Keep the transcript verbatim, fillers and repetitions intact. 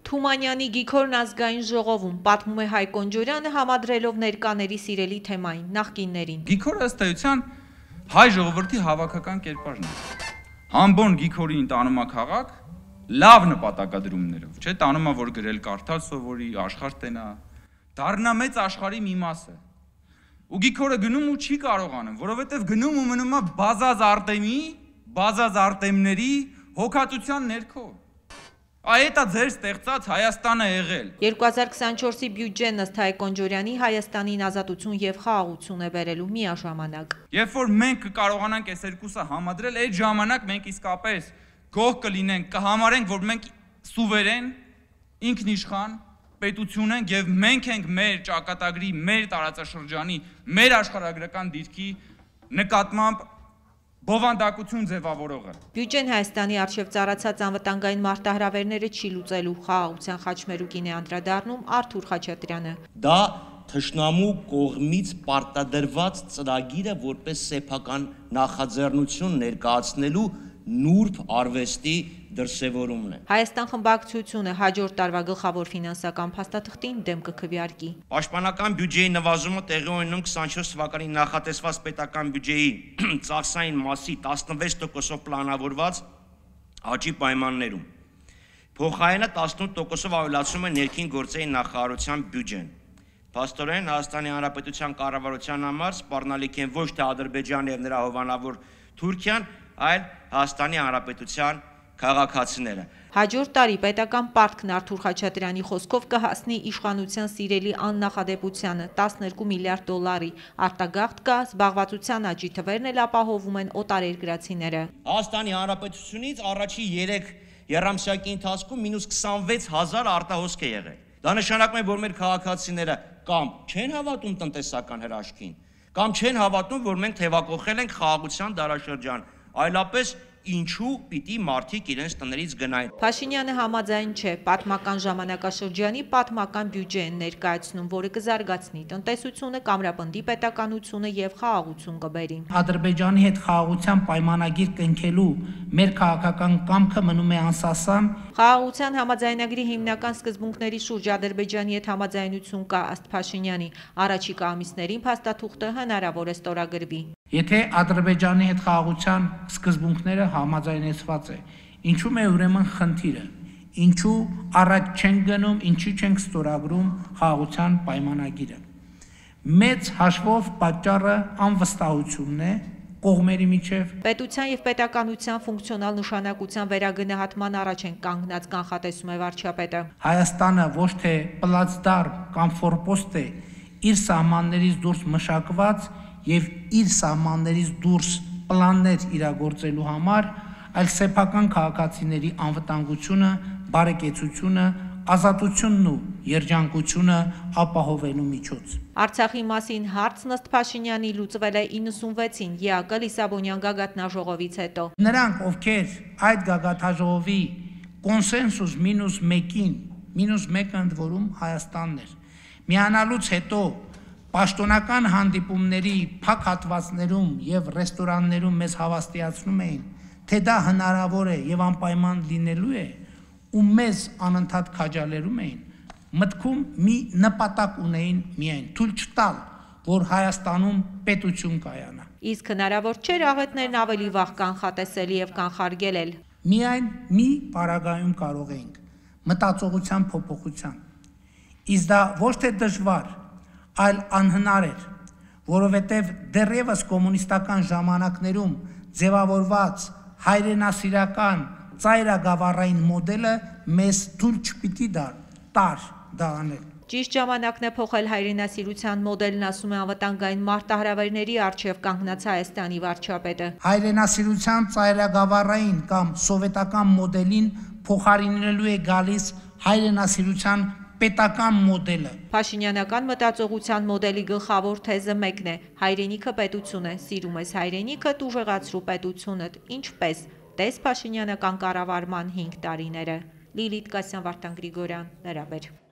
Թումանյանի Գիքորն ազգային ժողովում պատմում է Հայ Կոնջորյանը համադրելով ներկաների սիրելի թեմային նախկիններին։ Գիքորը ըստ էության հայ ժողովրդի հավաքական կերպարն է։ Ամբողջ Գիքորին տանում է քաղաք լավ նպատակադրումներով, չէ՞, տանում է որ գրել կարդալ սովորի, աշխարհ տենա, դառնա մեծ աշխարհի մի մասը։ Ու Գիքորը գնում ու չի կարողանում, որովհետև գնում ու մնում է բազազ արտեմի, բազազ արտեմների հոգատության ներքո։ Այդ է ձեր ստեղծած Հայաստանը եղել։ երկու հազար քսանչորսի բյուջեն ըստ Հայ Կոնջորյանի Հայաստանին ազատություն եւ խաղաղություն է բերելու միաժամանակ։ Երբ որ մենք կկարողանանք այս երկուսը համադրել, այդ ժամանակ մենք իսկապես գող կլինենք, կհամարենք, որ մենք սուվերեն, ինքնիշխան պետություն ենք եւ մենք ենք մեր ճակատագրի, մեր տարածաշրջանի, մեր աշխարհագրական դիրքի նկատմամբ բովանդակություն ձևավորողը։ Բյուջեն Հայաստանի արչև ծառացած անվտանգային մարտահրավերները չի լուծելու, խաղաղության խաչմերուկին է անդրադառնում Արթուր Խաչատրյանը։ Դա թշնամու կողմից պարտադրված ծրագիրը որպես սեփական նախաձեռնություն ներկայացնելու նուրբ արվեստի դրսևորումն է։ Հայաստան խմբակցությունը հաջորդ տարվա գլխավոր ֆինանսական փաստաթղթին դեմ կքվեարկի։ Պաշտպանական բյուջեի նվազումը տեղի ունենում քսանչորս թվականի նախատեսված պետական բյուջեի ծախսային մասի տասնվեց տոկոսով պլանավորված աճի պայմաններում։ Փոխարենը տասնութ տոկոսով ավելացնում է ներքին գործերի նախարարության բյուջեն։ Փաստորեն Հայաստանի Հանրապետության կառավարության համար սպառնալիք են ոչ թե Ադրբեջանը եւ նրա հովանավոր Թուրքիան, այլ Հայաստանի Հանրապետության քաղաքացիները։ Հաջորդ տարի պետական պարտքն Արթուր Խաչատրյանի խոսքով կհասնի իշխանության սիրելի աննախադեպությանը տասներկու միլիարդ դոլարի, արտագաղթ կա, զբաղվածության աճի թվերն էլ ապահովում են օտարերկրացիները։ Հայաստանի Հանրապետությունից առաջի երեք եռամսյակի ընթացքում մինուս քսանվեց հազար արտահոսք է եղել։ Դա նշանակում է, որ մեր քաղաքացիները կամ չեն հավատում տնտեսական հրաշքին, կամ չեն հավատում, որ մենք թևակողել ենք խաղաղության դարաշրջան, այլապես ինչու պիտի մարդիկ իրենց տներից գնային։ Փաշինյանը համաձայն չէ, պատմական ժամանակաշրջանի պատմական բյուջե են ներկայացնում, որը կզարգացնի տնտեսությունը, կամրապնդի պետականությունը եւ խաղաղություն կբերի։ Ադրբեջանի հետ խաղաղության պայմանագիր կնքելու մեր քաղաքական կամքը մնում է անսասան։ Խաղաղության համաձայնագրի հիմնական սկզբունքների շուրջ Ադրբեջանի հետ համաձայնություն կա ըստ Փաշինյանի, առաջիկա ամիսներին փաստաթուղթը հնարավոր է ստորագրվի։ Եթե Ադրբեջանի հետ խաղաղության սկզբունքները համաձայնեցված է, ինչու՞ է ուրեմն խնդիրը, ինչու առաջ չենք գնում, ինչու չենք ստորագրում խաղաղության պայմանագիրը։ Մեծ հաշվով պատճառը անվստահությունն է կողմերի միջև։ Պետության եւ պետականության ֆունկցիոնալ նշանակության վերագնահատման առաջ են կանգնած, կանխատեսում է վարչապետը։ Հայաստանը ոչ թե պլացդարմ կամ ֆորպոստ է իր սահմաններից դուրս մշակված եւ իր սահմաններից դուրս պլաններ իրագործելու համար, այլ սեփական քաղաքացիների անվտանգությունը, բարեկեցությունը, ազատությունն ու երջանկությունը ապահովելու միջոց։ Արցախի մասին հարցն ըստ Փաշինյանի լուծվել է իննսունվեցին ԵԱԿ Լիսաբոնյան գագաթնաժողովից հետո։ Նրանք, ովքեր այդ գագաթնաժողովի կոնսենսուս մինուս մեկին, մինուս մեկը ընդ որում Հայաստանն էր, միանալուց հետո պաշտոնական հանդիպումների փակ հատվածներում եւ ռեստորաններում մեզ հավաստիացնում էին, թե դա հնարավոր է եւ անպայման լինելու է, ու մեզ անընդհատ քաջալերում էին, մտքում մի նպատակ ունեին միայն՝ թույլ չտալ, որ Հայաստանում պետություն կայանա։ Իսկ հնարավոր չէր աղետներն ավելի վաղ կանխատեսել եւ կանխարգելել։ Միայն մի պարագայում կարող էինք մտածողության փոփոխության։ Իսկ դա ոչ թե դժվար, այլ անհնար էր, որովհետև դեռևս կոմունիստական ժամանակներում ձևավորված հայրենասիրական ծայրագավառային մոդելը մեզ թույլ չպիտի տար դա անել։ Ճիշտ ժամանակն է փոխել հայրենասիրության մոդելն, ասում է անվտանգային մարտահրավերների առջև կանգնած Հայաստանի վարչապետը։ Հայրենասիրության ծայրագավառային կամ սովետական մոդելին փոխարինելու է գալիս հայրենասիրության պետական մոդելը։ Փաշինյանական մտածողության մոդելի գլխավոր թեզը մեկն է՝ հայրենիքը պետություն է, սիրում ես հայրենիքը, ուժեղացրու պետությունդ, ինչպես տես Փաշինյանական կառավարման հինգ տարիները։ Լիլիթ Կասյան, Վարդան Գրիգորյան, Լրաբեր։